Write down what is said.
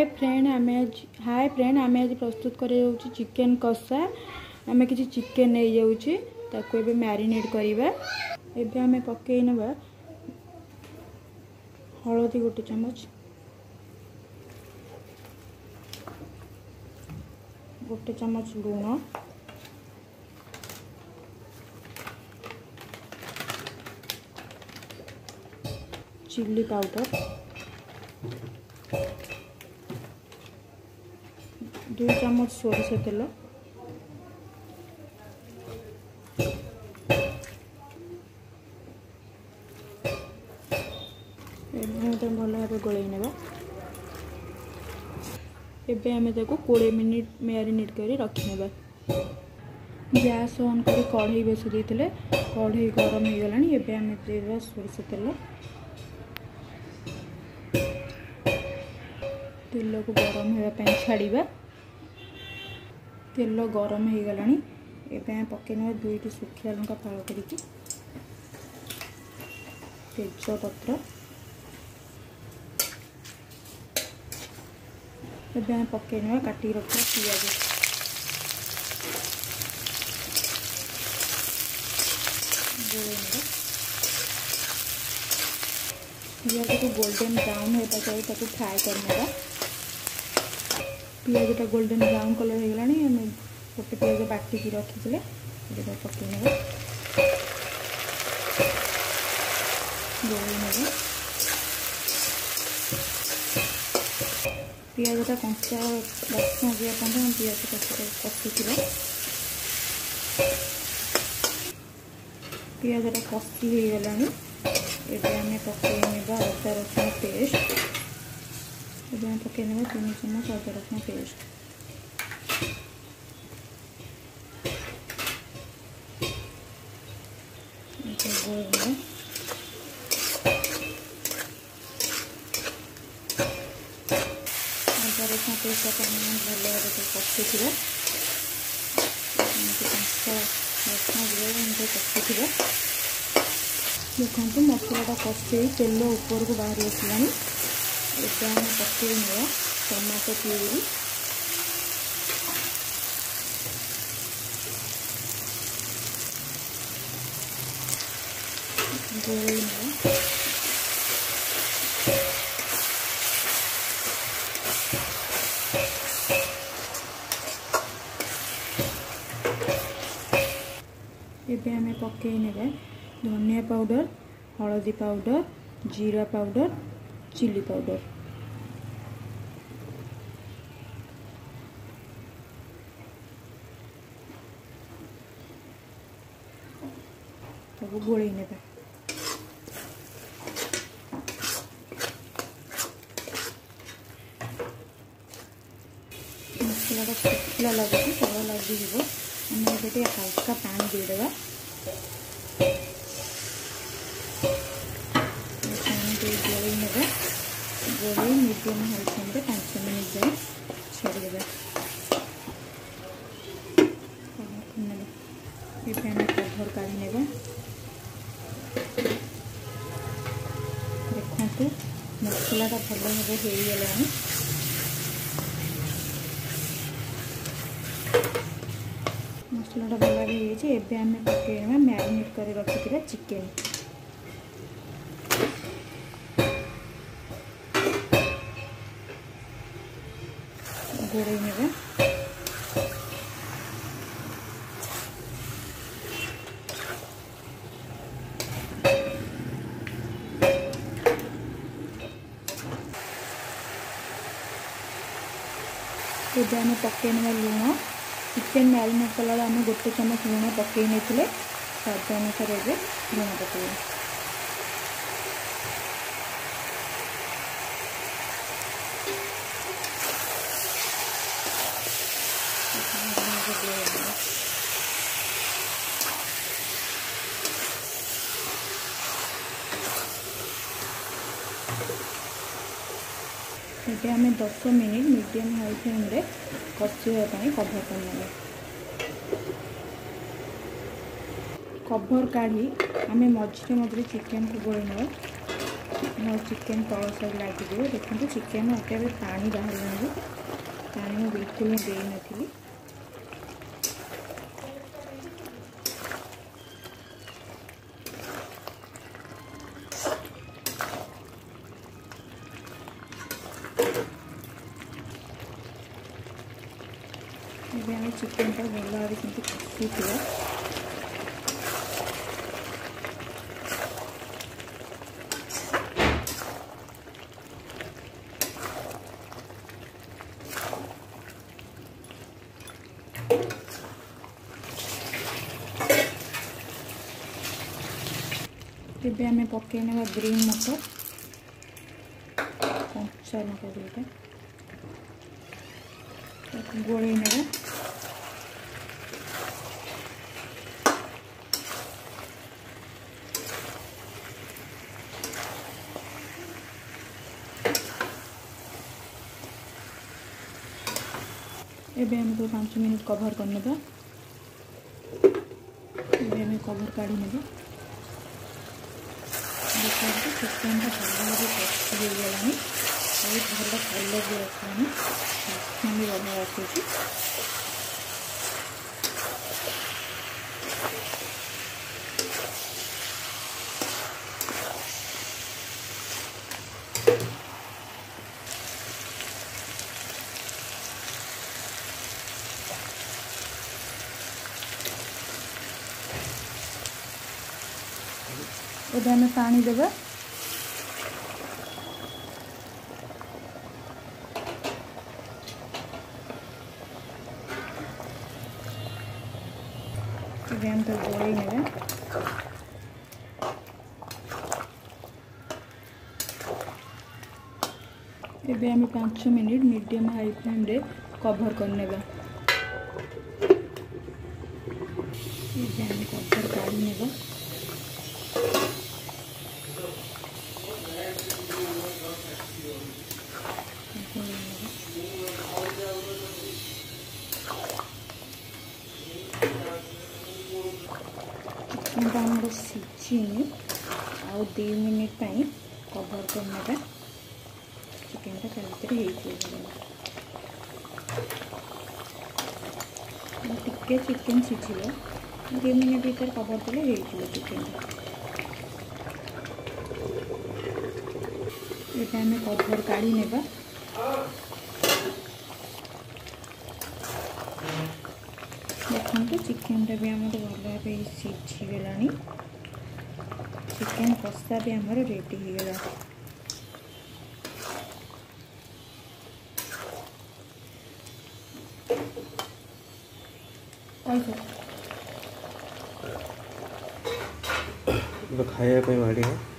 Hi friend आम आज प्रस्तुत कर चिकेन कषा। आम कि चिकेन नहीं जाऊँगी ताको एबे मैरिनेट करवा। एबे आम पकई नवा हलदी 1 चम्मच, 1 चम्मच लूण, चिल्ली पाउडर, 2 चम्मच सोरिष तेल, भल भाव गोल ना। एबे आमे ताको 20 मिनिट मैरिनेट करी रखिनेबा। गैस ऑन करी कढ़ई बसि देइथिले, कढ़ई गरम हो गलानी। एबे आमे देबा सोरिष तेल, तेल को गरम होगा छाड़िबा। तेल गरम हो गलानी। एबे आमे पकेना 2टी सुखिया लंका फाड़ करिकी, तेजपत्र, एबे आमे पकेना काटी रखा पियाज, पियाज को गोल्डन ब्राउन होता चाहिए ताको फ्राए करने। पियाजटा गोल्डन ब्राउन कलर हो गलानी। आम गोटे पियाज बाटिकी रखी पकईने पियाजटा कंचा बास्ना जाए पियाज कषुवा। पियाजटा कषि हो गलानी। एबे आमे पकईनेबा अदा रसुण पेस्ट। एबे आमे पकईनेबा 3 चम्मच अदा रसुण पेस्ट। अदा रसुण पेस्ट भल भाव कषुवा। कषुवा देखो मसलाटा कषि तेल ऊपर को बाहरी आसला। एबे आम पकई ना टमाटो प्यूरी, गोल एबे आम पकई ना धनिया पाउडर, हलदी पाउडर, जीरा पाउडर, चिल्ली पाउडर। गोल ने मसला शुखला लगे तल लगे आम ये हल्का पानी देदेबा। गोल मीडियम हाई फ्लेम 5 मिनट जाए छाड़देबा। ये आम कभर काढ़ी नेबा। देखो मसलाटा भल भाव हो गलानी। मसलाटा भल भाव हो आम पकईना मैरिनेट कर रखी चिकेन। गोड़े नेबा। एबे आम पकईना लुण। चिकेन मैरिनेट कला आम 1 चम्मच लुण पकई नहीं स्वाद अनुसार एबे लुण पकईबा। ये आम 10 मिनिट मीडियम हाई फ्लेम रे कषापी कभर करने। कभर काढ़ी आम मझे मझे चिकेन को गोल ना। चिकेन तल साइड लगे देखो चिकेन अटे पानी बाहर पानी मैं बिल्कुल दे नी आम चिकेन भल भाव कषी एबे आम पकईना ग्रीन मटर कंचा लंका दुईटा गोल ना एबे हम तो 5 मिनट कवर करने कवर काढ़ी ने देखते चिकेन भल भाव कषी होगा बहुत भल कलर भी आसानी भी बढ़िया आसूँ एबे हमें पानी देवा हम तो गोल ने एबे हमें 5 मिनट मीडियम हाई फ्लेम रे कवर करने कवर काढ़ी ने चिकेन आम सीझी आउ 2 मिनट कवर करने चिकेन टा टे चिकेन सीझे 2 मिनट भीतर कवर कले चिकेन ये आम कवर काढ़ी ने देखो चिकेन टा भी आम भल भाव सीझीगला चिकेन कषा भी आमर रेडी होगा खाया बाड़ी है।